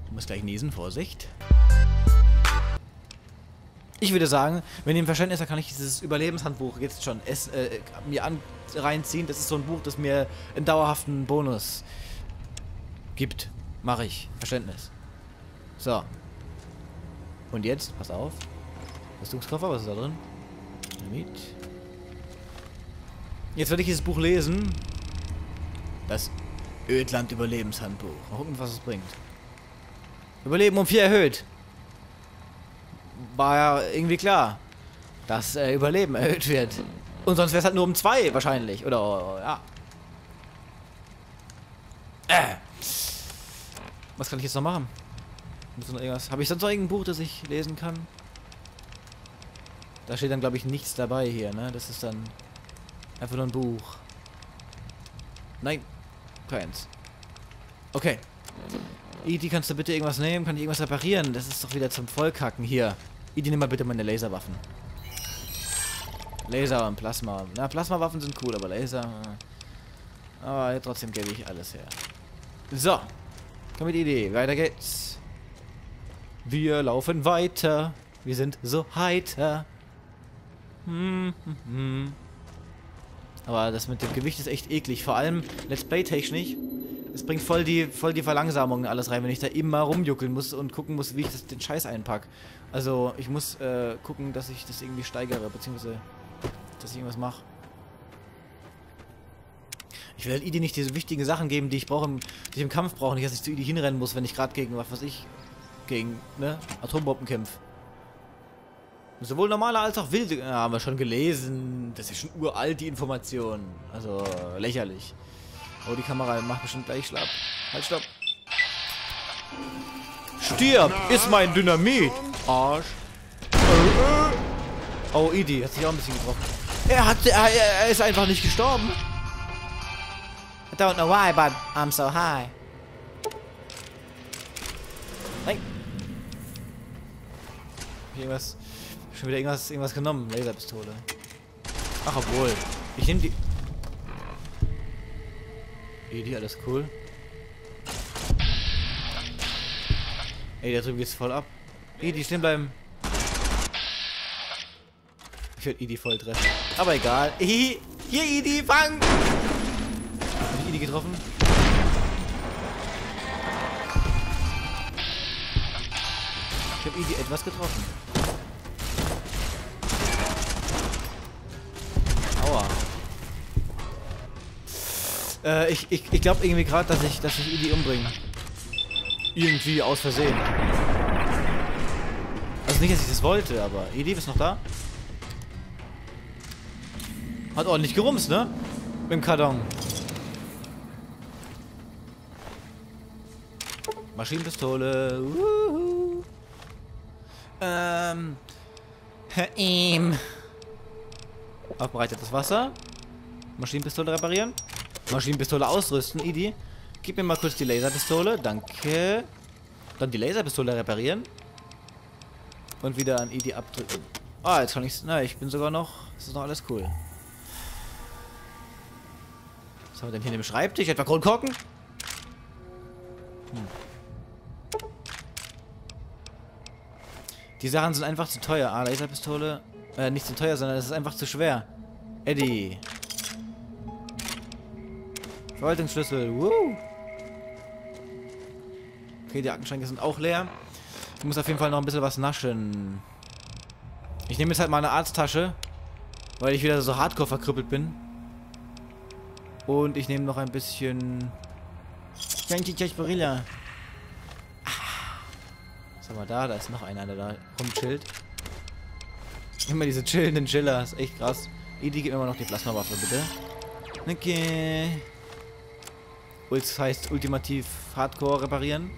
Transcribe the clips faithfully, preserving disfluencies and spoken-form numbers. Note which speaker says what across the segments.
Speaker 1: Ich muss gleich niesen, Vorsicht. Ich würde sagen, wenn ihr im Verständnis habt, kann ich dieses Überlebenshandbuch jetzt schon es, äh, mir an, reinziehen. Das ist so ein Buch, das mir einen dauerhaften Bonus gibt. Mache ich. Verständnis. So. Und jetzt, pass auf. Rüstungskoffer, was ist da drin? Dynamit. Jetzt werde ich dieses Buch lesen. Das Ödland-Überlebenshandbuch. Mal gucken, was es bringt. Überleben um vier erhöht. War ja irgendwie klar, dass äh, Überleben erhöht wird. Und sonst wäre es halt nur um zwei wahrscheinlich. Oder, oh, ja. Äh. Was kann ich jetzt noch machen? Noch irgendwas? Habe ich sonst noch irgendein Buch, das ich lesen kann? Da steht dann, glaube ich, nichts dabei hier, ne? Das ist dann einfach nur ein Buch. Nein, keins. Okay. Idi, kannst du bitte irgendwas nehmen? Kann ich irgendwas reparieren? Das ist doch wieder zum Vollkacken hier. Idi, nimm mal bitte meine Laserwaffen. Laser und Plasma. Na, Plasmawaffen sind cool, aber Laser... Aber trotzdem gebe ich alles her. So. Komm mit Idee. Weiter geht's. Wir laufen weiter. Wir sind so heiter. Hm, hm, hm. Aber das mit dem Gewicht ist echt eklig. Vor allem Let's Play-technisch. Es bringt voll die, voll die Verlangsamung alles rein, wenn ich da immer rumjuckeln muss und gucken muss, wie ich das, den Scheiß einpack. Also ich muss äh, gucken, dass ich das irgendwie steigere, beziehungsweise dass ich irgendwas mache. Ich will halt Idi nicht diese wichtigen Sachen geben, die ich brauche, die ich im Kampf brauche. Nicht, dass ich zu Idi hinrennen muss, wenn ich gerade gegen, was weiß ich, gegen, ne, Atombomben kämpfe. Sowohl normale als auch wilde. Ja, haben wir schon gelesen. Das ist schon uralt, die Information. Also lächerlich. Oh, die Kamera macht bestimmt gleich schlapp. Halt, stopp. Stirb! Ist mein Dynamit! Arsch. Oh, Idi hat sich auch ein bisschen getroffen. Er hat, er, er ist einfach nicht gestorben. I don't know why, but I'm so high. Nein. Irgendwas. Schon wieder irgendwas, irgendwas genommen. Laserpistole. Ach, obwohl. Ich nehme die. Idi, alles cool. Ey, da drüben geht's voll ab. Idi, stehen bleiben. Ich werde Idi voll treffen. Aber egal. Hier, Idi, fang! Hab ich Idi getroffen? Ich habe Idi etwas getroffen. Aua. Äh, ich, ich, ich glaube irgendwie gerade, dass ich, dass ich Idi umbringe. Irgendwie aus Versehen. Also nicht, dass ich das wollte, aber Idi ist noch da. Hat ordentlich gerumst, ne? Mit dem Karton. Maschinenpistole. Uhuhu. Ähm. Ähm. Aufbereitetes Wasser. Maschinenpistole reparieren. Maschinenpistole ausrüsten, Idi. Gib mir mal kurz die Laserpistole. Danke. Dann die Laserpistole reparieren. Und wieder an Idi abdrücken. Ah, jetzt kann ich's. Na, ich bin sogar noch. Das ist noch alles cool. Was haben wir denn hier in dem Schreibtisch? Etwa Kronkorken? Hm. Die Sachen sind einfach zu teuer. Ah, Laserpistole. Äh, nicht zu teuer, sondern es ist einfach zu schwer. Eddie. Verwaltungsschlüssel. Woo. Okay, die Aktenschränke sind auch leer. Ich muss auf jeden Fall noch ein bisschen was naschen. Ich nehme jetzt halt mal eine Arzttasche, weil ich wieder so hardcore verkrüppelt bin. Und ich nehme noch ein bisschen... Was haben wir da? Da ist noch einer, der da rumchillt. Immer diese chillenden Chiller. Ist echt krass. Idi, gib mir mal noch die Plasmawaffe, bitte. Okay. Das heißt ultimativ Hardcore reparieren.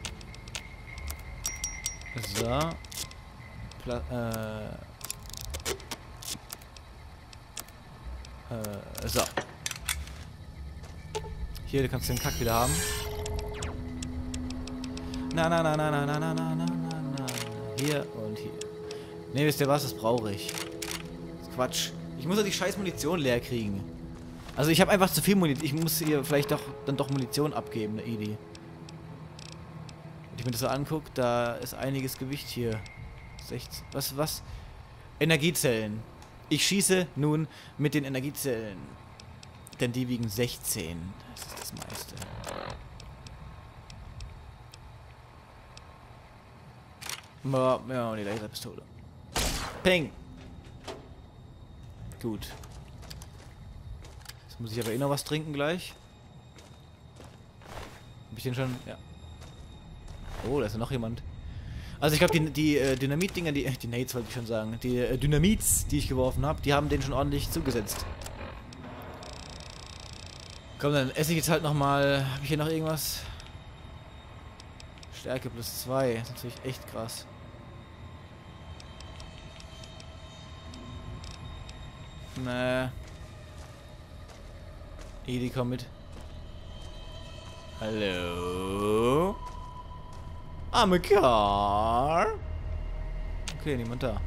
Speaker 1: So. Pla äh. Äh, so. Hier, du kannst den Kack wieder haben. Na, na, na, na, na, na, na, na, na, na. Hier und hier. Ne, wisst ihr was? Das brauche ich. Das ist Quatsch. Ich muss ja die scheiß Munition leer kriegen. Also ich habe einfach zu viel Munition. Ich muss hier vielleicht doch dann doch Munition abgeben, ne, Idi. ich mir das so angucke, da ist einiges Gewicht hier. sechzehn. Was, was? Energiezellen. Ich schieße nun mit den Energiezellen. Denn die wiegen sechzehn. Das ist das meiste. Ja, und die Laserpistole. Peng! Gut. Jetzt muss ich aber eh noch was trinken gleich. Hab ich den schon? Ja. Oh, da ist ja noch jemand. Also ich glaube, die, die äh, Dynamit-Dinger, die, äh, die Nades wollte ich schon sagen, die äh, Dynamits, die ich geworfen habe, die haben den schon ordentlich zugesetzt. Komm, dann esse ich jetzt halt nochmal. Habe ich hier noch irgendwas? Stärke plus zwei. Das ist natürlich echt krass. Nee. Edi, komm mit. Hallo? I'm a car. Okay, niemand da.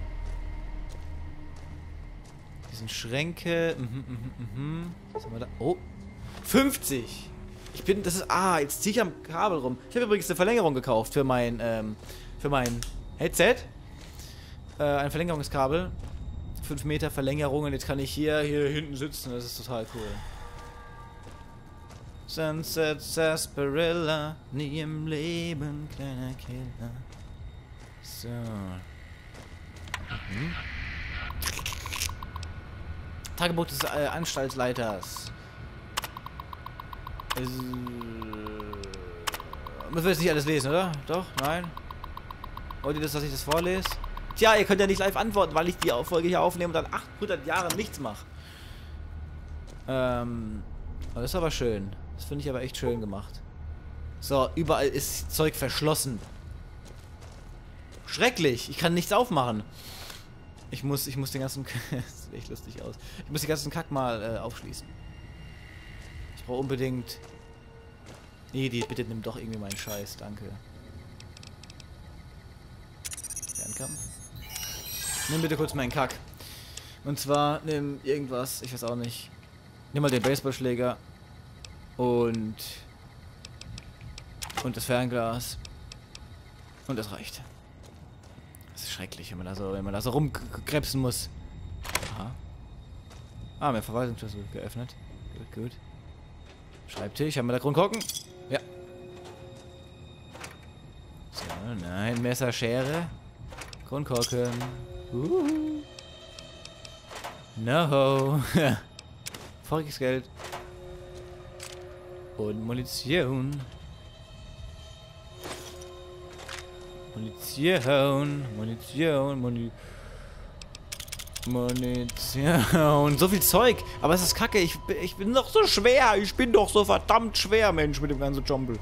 Speaker 1: Die sind Schränke. Mhm, mhm, mhm. Was haben wir da? Oh. fünfzig. Ich bin, das ist, ah, jetzt ziehe ich am Kabel rum. Ich habe übrigens eine Verlängerung gekauft für mein, ähm, für mein Headset. Äh, ein Verlängerungskabel. fünf Meter Verlängerung und jetzt kann ich hier, hier hinten sitzen. Das ist total cool. Sunset Sarsaparilla, nie im Leben, kleiner Killer. So. Mhm. Tagebuch des äh, Anstaltsleiters. Äh, müssen wir jetzt nicht alles lesen, oder? Doch? Nein? Wollt ihr das, dass ich das vorlese? Tja, ihr könnt ja nicht live antworten, weil ich die Folge hier aufnehme und dann achthundert Jahre nichts mache. Ähm, das ist aber schön. Das finde ich aber echt schön gemacht. So, überall ist Zeug verschlossen. Schrecklich. Ich kann nichts aufmachen. Ich muss, ich muss den ganzen... Das sieht echt lustig aus. Ich muss den ganzen Kack mal äh, aufschließen. Ich brauche unbedingt... Nee, die, bitte nimm doch irgendwie meinen Scheiß. Danke. Fernkampf. Nimm bitte kurz meinen Kack. Und zwar nimm irgendwas, ich weiß auch nicht. Nimm mal den Baseballschläger. Und... Und das Fernglas. Und das reicht. Das ist schrecklich, wenn man da so, wenn man da so rumkrebsen muss. Aha. Ah, mein Verwaltungsschlüssel geöffnet. Gut, gut. Schreibtisch, haben wir da Kronkorken? Ja. So, nein, Messer, Schere. Kronkorken. Uh. No. Voriges Geld. Und Munition. Munition. Munition. Muni Munition. So viel Zeug. Aber es ist kacke. Ich, ich bin doch so schwer. Ich bin doch so verdammt schwer, Mensch, mit dem ganzen Jumble.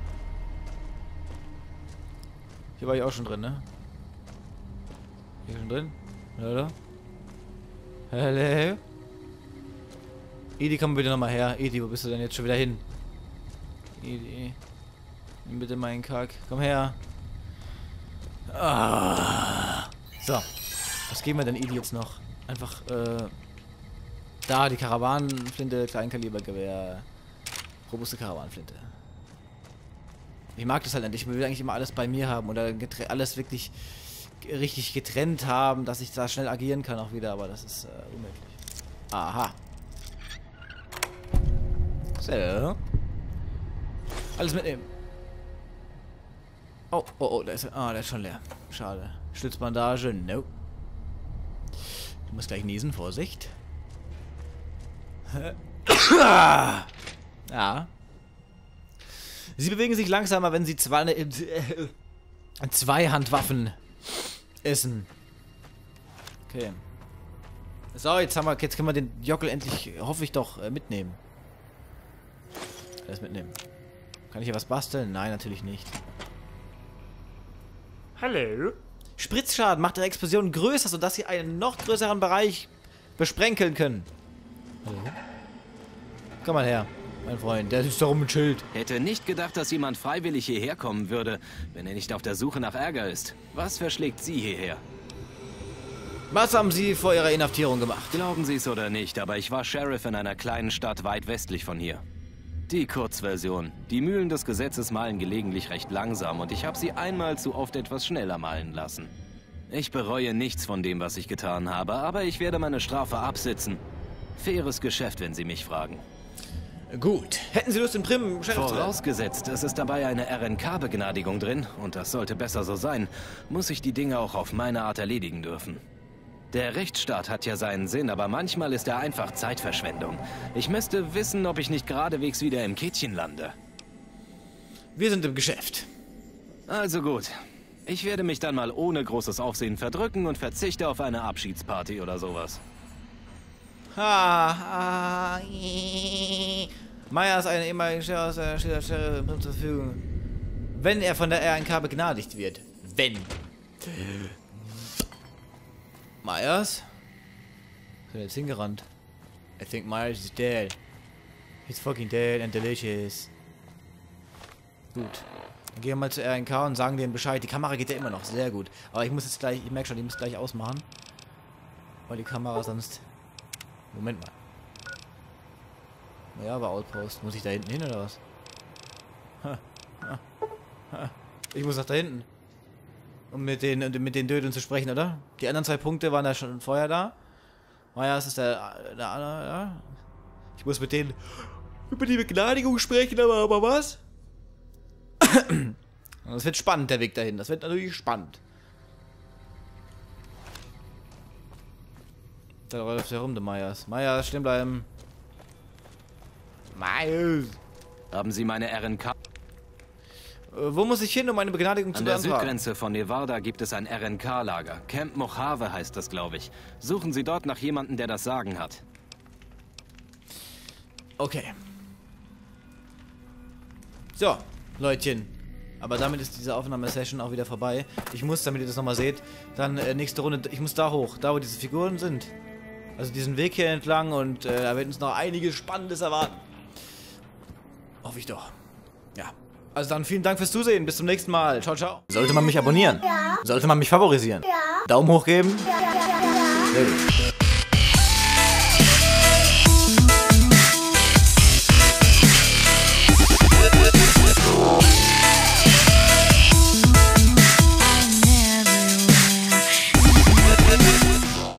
Speaker 1: Hier war ich auch schon drin, ne? Hier schon drin? Hallo? Hallo? Edi, komm bitte nochmal her. Edi, wo bist du denn jetzt schon wieder hin? Edi. Nimm bitte meinen Kack. Komm her. Ah. So. Was geben wir denn Edi jetzt noch? Einfach, äh... Da, die Karawanenflinte, Kleinkalibergewehr. Robuste Karawanenflinte. Ich mag das halt nicht. Ich will eigentlich immer alles bei mir haben. Oder alles wirklich richtig getrennt haben, dass ich da schnell agieren kann auch wieder. Aber das ist äh, unmöglich. Aha. So. Alles mitnehmen. Oh, oh, oh, der ist, ah, der ist schon leer. Schade. Schlitzbandage, no. Du musst gleich niesen, Vorsicht. Ja. Sie bewegen sich langsamer, wenn sie zwei, äh, Zweihandwaffen essen. Okay. So, jetzt haben wir, jetzt können wir den Jockel endlich, hoffe ich doch, äh, mitnehmen. Alles mitnehmen. Kann ich hier was basteln? Nein, natürlich nicht. Hallo? Spritzschaden macht ihre Explosion größer, sodass sie einen noch größeren Bereich besprenkeln können. Hallo? Komm mal her, mein Freund. Der ist da rum mit Schild.
Speaker 2: Hätte nicht gedacht, dass jemand freiwillig hierher kommen würde, wenn er nicht auf der Suche nach Ärger ist. Was verschlägt Sie hierher?
Speaker 1: Was haben Sie vor Ihrer Inhaftierung gemacht?
Speaker 2: Glauben Sie es oder nicht, aber ich war Sheriff in einer kleinen Stadt weit westlich von hier. Die Kurzversion. Die Mühlen des Gesetzes mahlen gelegentlich recht langsam und ich habe sie einmal zu oft etwas schneller mahlen lassen. Ich bereue nichts von dem, was ich getan habe, aber ich werde meine Strafe absitzen. Faires Geschäft, wenn Sie mich fragen.
Speaker 1: Gut. Hätten Sie Lust, in Prim Geschäft zu werden?
Speaker 2: Vorausgesetzt, es ist dabei eine R N K-Begnadigung drin, und das sollte besser so sein, muss ich die Dinge auch auf meine Art erledigen dürfen. Der Rechtsstaat hat ja seinen Sinn, aber manchmal ist er einfach Zeitverschwendung. Ich müsste wissen, ob ich nicht geradewegs wieder im Kittchen lande.
Speaker 1: Wir sind im Geschäft.
Speaker 2: Also gut. Ich werde mich dann mal ohne großes Aufsehen verdrücken und verzichte auf eine Abschiedsparty oder sowas.
Speaker 1: Ha, ha, Meier ist ein ehemaliger Sheriff, der steht der Prim zur Verfügung. Wenn er von der R N K begnadigt wird. Wenn. Myers? Ist er jetzt hingerannt? I think Myers is dead. He's fucking dead and delicious. Gut. Dann gehen wir mal zur R N K und sagen denen Bescheid. Die Kamera geht ja immer noch sehr gut. Aber ich muss jetzt gleich, ich merke schon, die muss gleich ausmachen. Weil die Kamera sonst... Moment mal. Ja, aber Outpost. Muss ich da hinten hin oder was? Ha, ha, ha. Ich muss nach da hinten. Um mit den, mit den Dödeln zu sprechen, oder? Die anderen zwei Punkte waren da schon vorher da. Myers ist der, der andere, ja. Ich muss mit denen über die Begnadigung sprechen, aber, aber was? Das wird spannend, der Weg dahin. Das wird natürlich spannend. Da läuft herum, der Myers. Myers, stehen bleiben. Myers!
Speaker 2: Haben Sie meine R N K?
Speaker 1: Wo muss ich hin, um eine Begnadigung zu beantragen?
Speaker 2: An der Südgrenze von Nevada gibt es ein R N K-Lager. Camp Mojave heißt das, glaube ich. Suchen Sie dort nach jemandem, der das Sagen hat.
Speaker 1: Okay. So, Leutchen. Aber damit ist diese Aufnahmesession auch wieder vorbei. Ich muss, damit ihr das nochmal seht, dann äh, nächste Runde, ich muss da hoch, da wo diese Figuren sind. Also diesen Weg hier entlang und äh, da wird uns noch einiges Spannendes erwarten. Hoffe ich doch. Ja. Also dann vielen Dank fürs Zusehen. Bis zum nächsten Mal. Ciao, ciao. Sollte man mich abonnieren? Ja. Sollte man mich favorisieren? Ja. Daumen hoch geben? Ja, ja, ja, ja. Sehr gut.